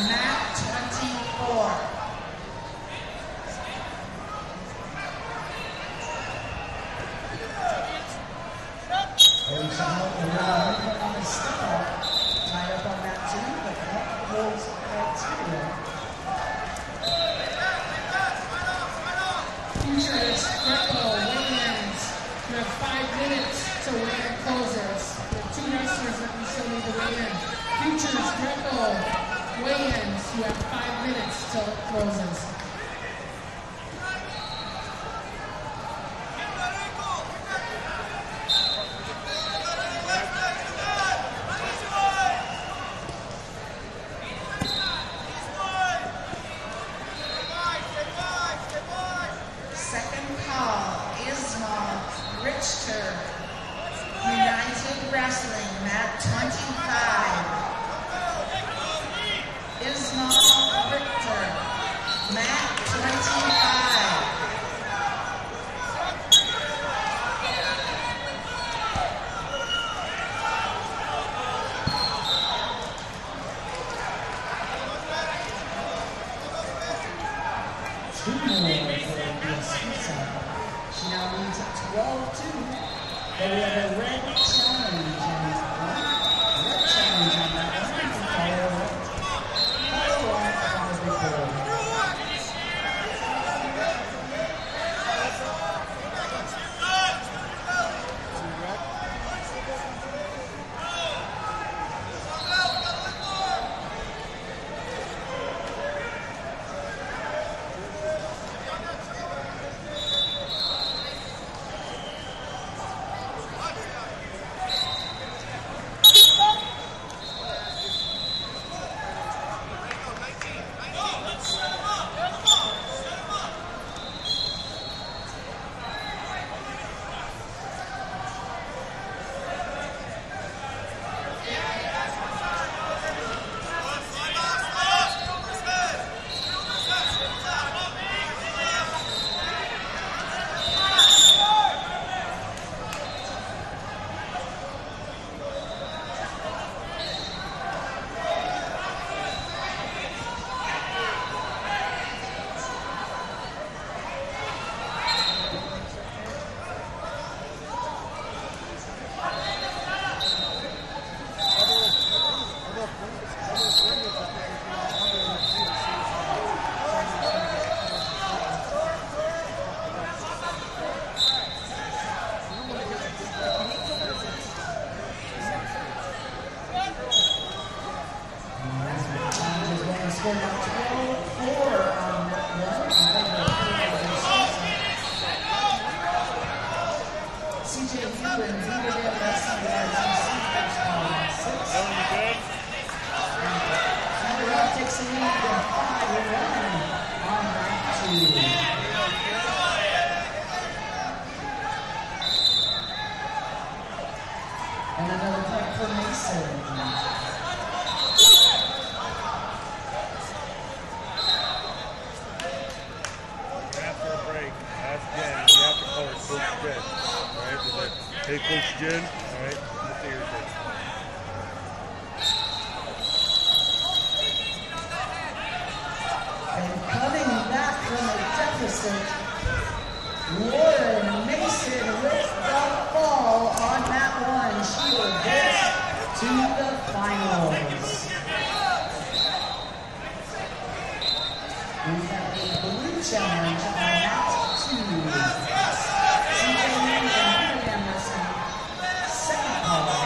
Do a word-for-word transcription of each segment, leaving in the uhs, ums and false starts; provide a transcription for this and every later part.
mat twenty-four. Holds out and uh, on the step up. Tied up on that two, but that holds criteria. Futures, Greco, Williams. You have five minutes to weigh in closers. You have two wrestlers that we still need to weigh in. Futures, Greco, Williams. You have five minutes till it closes. United Wrestling, mat twenty-five. Ismail Richter, mat twenty-five. Two more for the Suicide. She now leads twelve two. But we have a red challenge on that one. Red challenge on that one. Follow up. Follow up on the big board. Score now twelve four on that one. C J Huber, Beaverdale Wrestling R T C, first call at six. Beaver takes the lead with five one on that two. And another point for Mason. Hey, Coach Jen. All right, look at your thing. And coming back from a deficit, Lauren Mason with the fall on that one. She will get to the finals. We have a blue challenge on that two. C J and Beaverdale Wrestling, second call.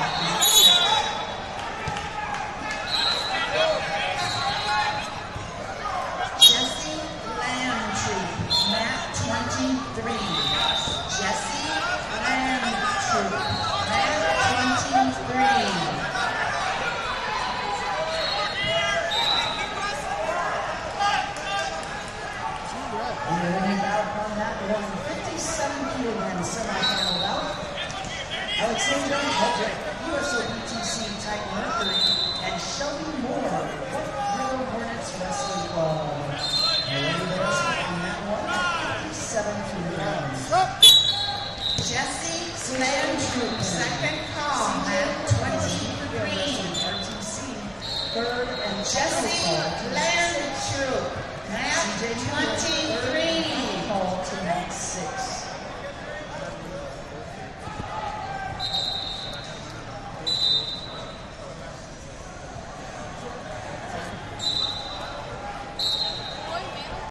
Jesse Landry, mat twenty-three. Jesse Landry, mat twenty-three. And the winning bout on that one, fifty-seven kilogram semifinal bout. Alexander Hedrick, U S O B T C Type Mercury, and Shelby Moore, River Hornets Wrestling Club. And winning the wrestling on that one, fifty-seven kilograms. Jesse Landry, second call, mat twenty-three. R T C, third and Jesse Landtroop, mat twenty-three.